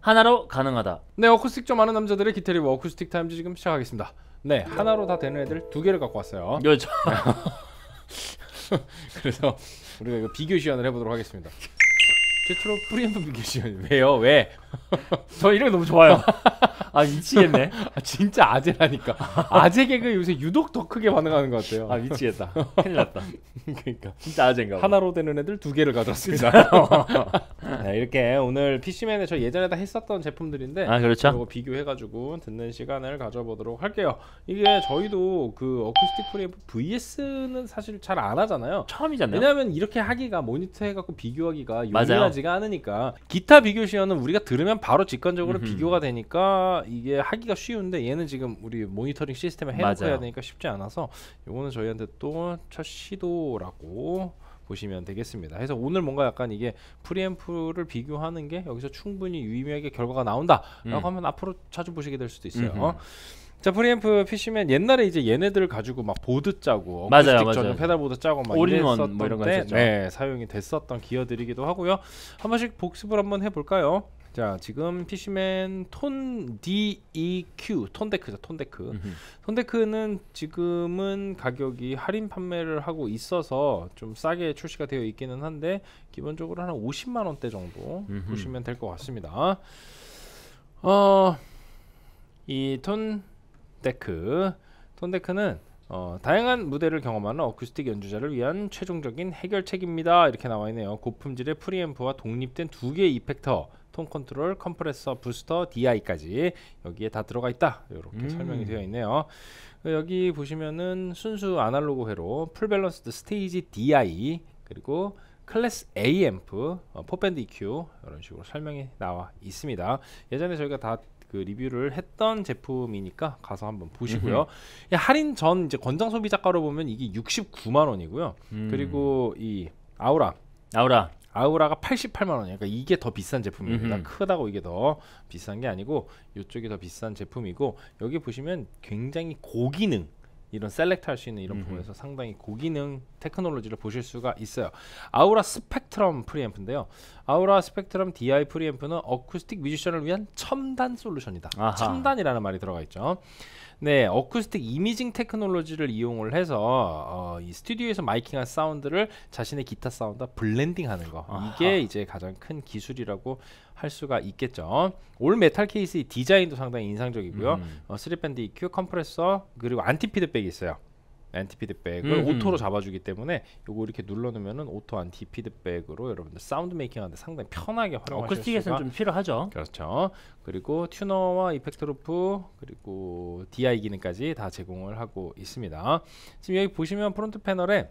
하나로 가능하다. 네, 어쿠스틱 좀 아는 남자들의 기타 리뷰 어쿠스틱 타임즈 지금 시작하겠습니다. 네, 하나로 다 되는 애들 2개를 갖고 왔어요. 그렇죠. 그래서 우리가 이거 비교 시연을 해보도록 하겠습니다. 최초로 프리앰프 비교 시연. 왜요? 왜? 저 이런 거 너무 좋아요. 아 미치겠네. 아, 진짜 아재라니까. 아재 개그 요새 유독 더 크게 반응하는 것 같아요. 아 미치겠다. 큰일 났다. 그러니까 진짜 아재인가 봐. 하나로 되는 애들 2개를 가져왔습니다. 네, 이렇게 오늘 PC맨에 저 예전에 다 했었던 제품들인데 아 그렇죠. 이거 비교해가지고 듣는 시간을 가져보도록 할게요. 이게 저희도 그 어쿠스틱 프리앰프 VS는 사실 잘 안 하잖아요. 처음이잖아요. 왜냐하면 이렇게 하기가 모니터 해갖고 비교하기가 맞아요. 용이하지가 않으니까. 기타 비교 시연은 우리가 들으면 바로 직관적으로 음흠. 비교가 되니까 이게 하기가 쉬운데 얘는 지금 우리 모니터링 시스템에 해놓고 맞아요. 해야 되니까 쉽지 않아서 요거는 저희한테 또 첫 시도라고 보시면 되겠습니다. 그래서 오늘 뭔가 약간 이게 프리앰프를 비교하는 게 여기서 충분히 유의미하게 결과가 나온다라고 하면 앞으로 자주 보시게 될 수도 있어요. 자, 프리앰프 PC맨 옛날에 이제 얘네들을 가지고 막 보드 짜고 맞아요, 어쿠스틱 맞아요. 전용 페달 보드 짜고 막 올인원 이랬었던 뭐 이런 거 때 했었죠. 네, 사용이 됐었던 기어들이기도 하고요. 한 번씩 복습을 한번 해볼까요? 자, 지금 PC맨 톤 DEQ 톤데크죠. 톤데크는 지금은 가격이 할인 판매를 하고 있어서 좀 싸게 출시가 되어 있기는 한데 기본적으로 한 50만 원대 정도 보시면 될 것 같습니다. 이 톤데크는 다양한 무대를 경험하는 어쿠스틱 연주자를 위한 최종적인 해결책입니다. 이렇게 나와 있네요. 고품질의 프리앰프와 독립된 2개의 이펙터, 톤 컨트롤, 컴프레서, 부스터, DI까지 여기에 다 들어가 있다. 이렇게 설명이 되어 있네요. 여기 보시면은 순수 아날로그 회로 풀 밸런스드 스테이지 DI 그리고 클래스 A 앰프, 포밴드 EQ 이런 식으로 설명이 나와 있습니다. 예전에 저희가 다 그 리뷰를 했던 제품이니까 가서 한번 보시고요. 할인 전 이제 권장 소비자가로 보면 이게 69만 원이고요. 그리고 이 아우라가 88만 원이에요. 그러니까 이게 더 비싼 제품입니다. 크다고 이게 더 비싼 게 아니고 이쪽이 더 비싼 제품이고 여기 보시면 굉장히 고기능 이런 셀렉트 할 수 있는 이런 부분에서 상당히 고기능 테크놀로지를 보실 수가 있어요. 아우라 스펙트럼 프리앰프인데요. 아우라 스펙트럼 DI 프리앰프는 어쿠스틱 뮤지션을 위한 첨단 솔루션이다. 아하. 첨단이라는 말이 들어가 있죠. 네, 어쿠스틱 이미징 테크놀로지를 이용을 해서 이 스튜디오에서 마이킹한 사운드를 자신의 기타 사운드와 블렌딩하는 거. 아하. 이게 이제 가장 큰 기술이라고 할 수가 있겠죠. 올 메탈 케이스의 디자인도 상당히 인상적이고요. 3밴드 EQ, 컴프레서 그리고 안티 피드백이 있어요. 안티 피드백을 오토로 잡아주기 때문에 요거 이렇게 눌러놓으면은 오토 안티 피드백으로 여러분들 사운드 메이킹하는데 상당히 편하게 활용하실 어쿠스틱에서는 수가 좀 필요하죠. 그렇죠. 그리고 튜너와 이펙트 루프 그리고 DI 기능까지 다 제공을 하고 있습니다. 지금 여기 보시면 프론트 패널에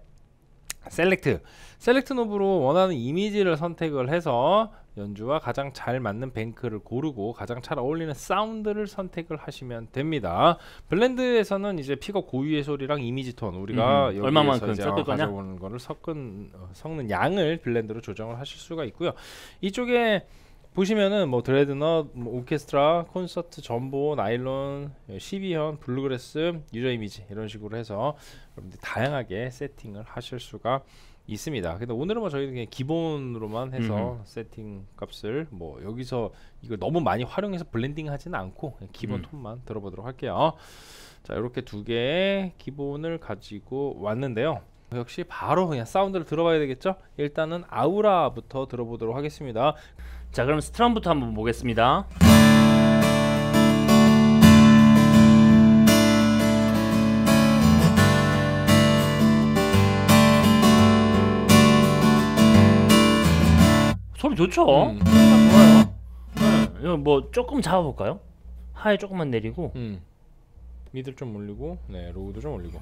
셀렉트 노브로 원하는 이미지를 선택을 해서 연주와 가장 잘 맞는 뱅크를 고르고 가장 잘 어울리는 사운드를 선택을 하시면 됩니다. 블렌드에서는 이제 픽업 고유의 소리랑 이미지 톤 우리가 얼마만큼 여기에서 섞을 거냐? 가져오는 거를 섞는 양을 블렌드로 조정을 하실 수가 있고요. 이쪽에 보시면은 뭐 드레드넛, 뭐 오케스트라, 콘서트, 전보, 나일론, 12현, 블루그래스, 유저 이미지 이런 식으로 해서 여러분들 다양하게 세팅을 하실 수가 있습니다. 근데 오늘은 뭐 저희는 그냥 기본으로만 해서 세팅 값을 뭐 여기서 이걸 너무 많이 활용해서 블렌딩 하지는 않고 그냥 기본 톤만 들어보도록 할게요. 자, 이렇게 2개의 기본을 가지고 왔는데요. 역시 바로 그냥 사운드를 들어봐야 되겠죠? 일단은 아우라부터 들어보도록 하겠습니다. 자, 그럼 스트럼부터 한번 보겠습니다. 소리 좋죠? 좋아요. 이거 뭐 조금 잡아볼까요? 하이 조금만 내리고 미들 좀 올리고, 네, 로우도 좀 올리고.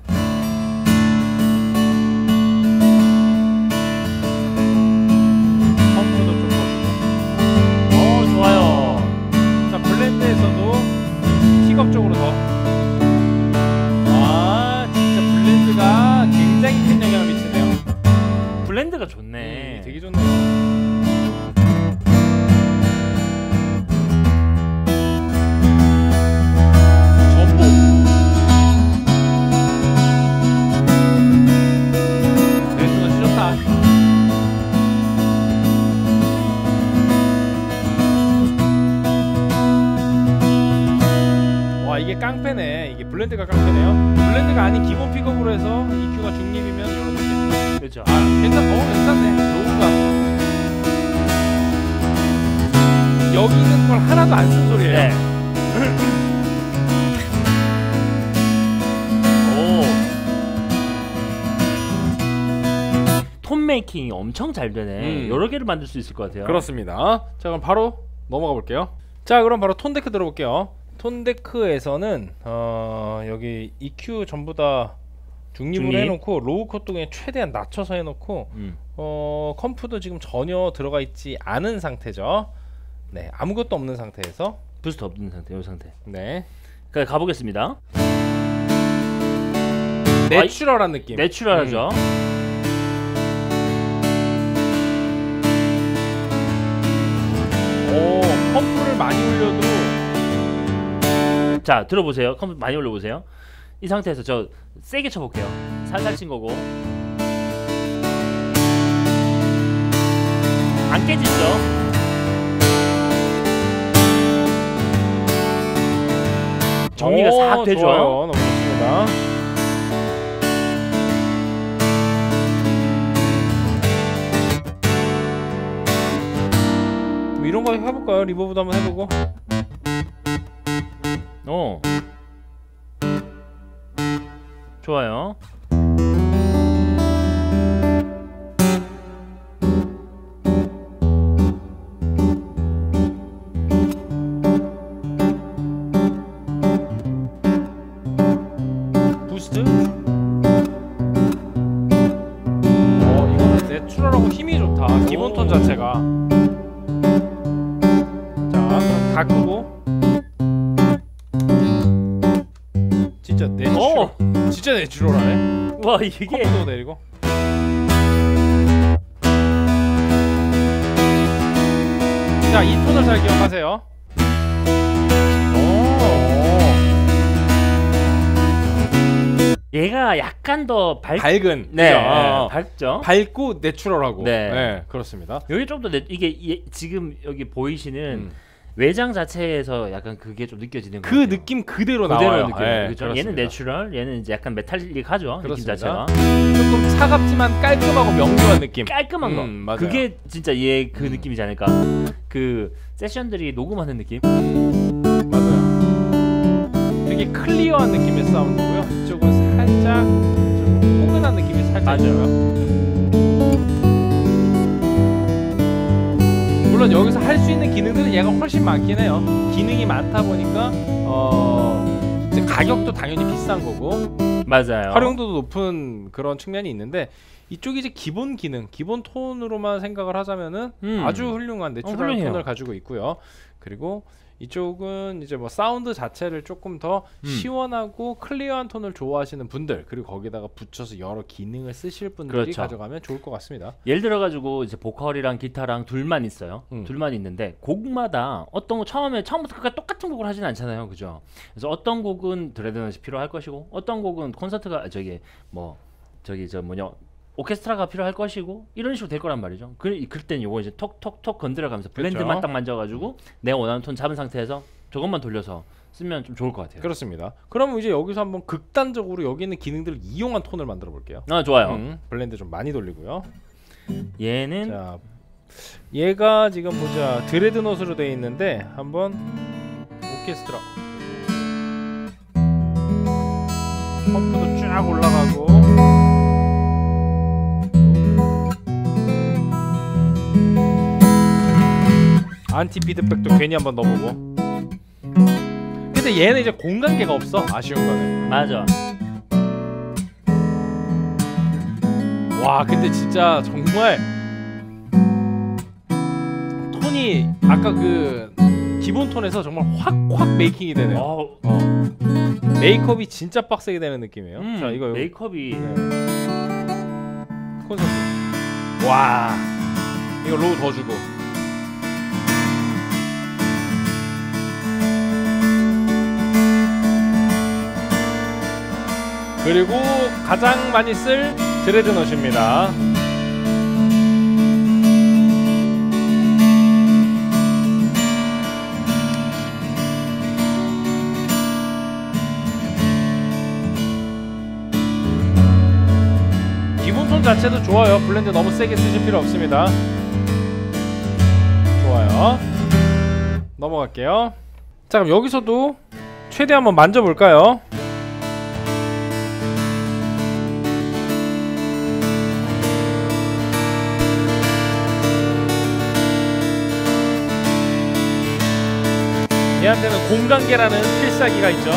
펌프도 좀 넣어주고. 좋아요. 자, 블렌드에서도 픽업 쪽으로 더. 진짜 블렌드가 굉장히 큰 영향을 미치네요. 블렌드가 좋네. 되게 좋네요. 깡패네. 이게 블렌드가 깡패네요. 블렌드가 아닌 기본 픽업으로 해서 EQ가 중립이면 이런 느낌. 그렇죠. 괜찮네. 로우가 여기 있는 걸 하나도 안 쓴 소리예요. 네. 톤 메이킹이 엄청 잘 되네. 여러 개를 만들 수 있을 것 같아요. 그렇습니다. 자, 그럼 바로 넘어가 볼게요. 자, 그럼 바로 톤 데크 들어볼게요. 톤 데크에서는 여기 EQ 전부 다 중립으로 해놓고 로우 컷도 그냥 최대한 낮춰서 해놓고 컴프도 지금 전혀 들어가 있지 않은 상태죠. 네, 아무것도 없는 상태에서 부스트 없는 상태, 이 상태. 네, 그럼 가보겠습니다. 내추럴한 느낌. 내추럴하죠. 오, 펌프를 많이 올려도 자, 들어보세요. 컴퓨터 많이 올려보세요. 이 상태에서 저 세게 쳐볼게요. 살살 친 거고 안 깨지죠? 정리가 싹 되죠? 좋아요. 너무 좋습니다. 뭐 이런 거 해볼까요? 리버브도 한번 해보고. 좋아요. 부스트. 이거는 내추럴하고 힘이 좋다. 기본 톤 자체가. 자, 다 끄고. 진짜 내추럴. 진짜 내추럴하네. 와, 이게 컴프도 내리고. 자, 이 톤을 잘 기억하세요. 얘가 약간 더 밝은. 네, 그죠? 밝죠. 밝고 내추럴하고. 네. 네, 그렇습니다. 여기 좀 더 이게 지금 여기 보이시는 외장 자체에서 약간 그게 좀 느껴지는 그 것 같아요. 느낌 그대로 그대로 나와요. 느껴요. 네, 그렇죠? 얘는 내추럴, 얘는 이제 약간 메탈릭하죠. 느낌 그렇습니다. 자체가 조금 차갑지만 깔끔하고 명료한 느낌. 깔끔한 거. 맞아요. 그게 진짜 얘 그 느낌이지 않을까. 그 세션들이 녹음하는 느낌. 맞아요. 되게 클리어한 느낌의 사운드고요. 이쪽은 살짝 좀 포근한 느낌이 살짝 있어요. 물론 여기서 할 수 있는 기능들은 얘가 훨씬 많긴 해요. 기능이 많다 보니까 이제 가격도 당연히 비싼 거고 맞아요. 활용도도 높은 그런 측면이 있는데 이쪽이 이제 기본 기능, 기본 톤으로만 생각을 하자면은 아주 훌륭한 내추럴 톤을 가지고 있고요. 그리고 이쪽은 이제 뭐 사운드 자체를 조금 더 시원하고 클리어한 톤을 좋아하시는 분들, 그리고 거기다가 붙여서 여러 기능을 쓰실 분들이 그렇죠. 가져가면 좋을 것 같습니다. 예를 들어 가지고 이제 보컬이랑 기타랑 둘만 있어요. 둘만 있는데 곡마다 어떤 거 처음부터 끝까지 똑같은 곡을 하진 않잖아요, 그죠? 그래서 어떤 곡은 드레드넛이 필요할 것이고, 어떤 곡은 콘서트가 오케스트라가 필요할 것이고, 이런 식으로 될 거란 말이죠. 그때는 요거 이제 톡톡톡 건드려가면서 블렌드만 그렇죠. 딱 만져가지고 내가 원하는 톤 잡은 상태에서 저것만 돌려서 쓰면 좀 좋을 것 같아요. 그렇습니다. 그럼 이제 여기서 한번 극단적으로 여기 있는 기능들을 이용한 톤을 만들어 볼게요. 좋아요. 블렌드 좀 많이 돌리고요. 얘는 자, 얘가 지금 보자, 드레드노트로 되어 있는데 한번 오케스트라 펌프도 쫙 올라가고 안티 피드백도 괜히 한번 넣어보고. 근데 얘는 이제 공간계가 없어. 아쉬운 거는. 맞아. 와, 근데 진짜 정말 톤이 아까 그 기본 톤에서 정말 확 메이킹이 되네요. 메이크업이 진짜 빡세게 되는 느낌이에요. 자, 이거 메이크업이 콘서트. 와, 이거 로우 더 주고. 그리고 가장 많이 쓸 드레드넛입니다. 톤 자체도 좋아요. 블렌드 너무 세게 쓰실 필요 없습니다. 좋아요. 넘어갈게요. 자, 그럼 여기서도 최대 한번 만져볼까요? 얘한테는 공간계라는 필살기가 있죠.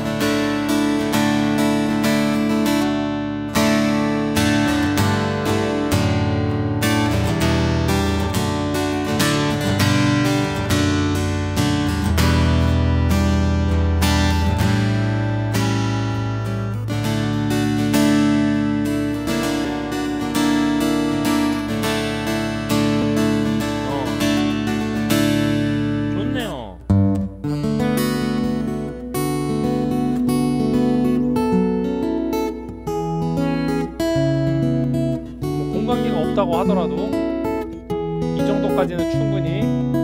좋네요. 뭐 공간계가 없다고 하더라도 이 정도까지는 충분히,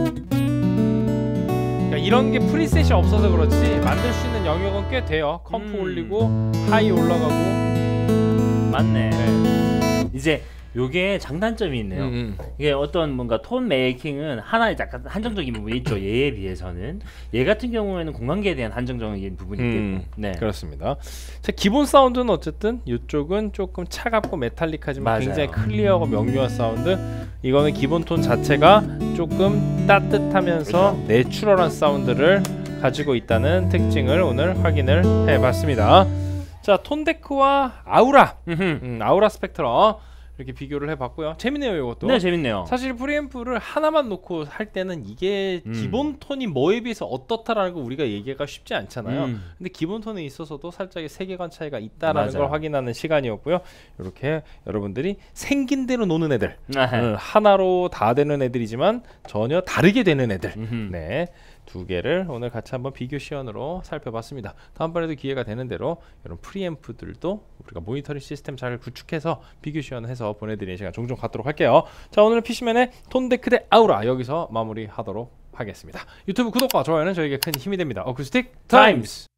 그러니까 이런 게 프리셋이 없어서 그렇지 만들 수 있는 영역은 꽤 돼요. 컴프 올리고 하이 올라가고. 맞네. 네. 이제 요게 장단점이 있네요. 이게 어떤 뭔가 톤 메이킹은 하나의 약간 한정적인 부분이 있죠. 얘에 비해서는. 얘 같은 경우에는 공간계에 대한 한정적인 부분이 있겠고. 네. 그렇습니다. 자, 기본 사운드는 어쨌든 이쪽은 조금 차갑고 메탈릭하지만 맞아요. 굉장히 클리어하고 명료한 사운드. 이거는 기본 톤 자체가 조금 따뜻하면서 그렇죠. 내추럴한 사운드를 가지고 있다는 특징을 오늘 확인을 해봤습니다. 자, 톤데크와 아우라, 아우라 스펙트럼 이렇게 비교를 해봤고요. 재밌네요, 이것도. 네, 재밌네요. 사실 프리앰프를 하나만 놓고 할 때는 이게 기본 톤이 뭐에 비해서 어떻다라는 걸 우리가 얘기하기가 쉽지 않잖아요. 근데 기본 톤에 있어서도 살짝의 세계관 차이가 있다라는 맞아요. 걸 확인하는 시간이었고요. 이렇게 여러분들이 생긴 대로 노는 애들, 네. 하나로 다 되는 애들이지만 전혀 다르게 되는 애들, 네, 두 개를 오늘 같이 한번 비교 시연으로 살펴봤습니다. 다음번에도 기회가 되는 대로 이런 프리앰프들도 우리가 모니터링 시스템 잘 구축해서 비교 시연해서 보내드리는 시간 종종 갖도록 할게요. 자, 오늘은 PC맨의 톤데크 대 아우라 여기서 마무리하도록 하겠습니다. 유튜브 구독과 좋아요는 저에게 큰 힘이 됩니다. 어쿠스틱 타임스.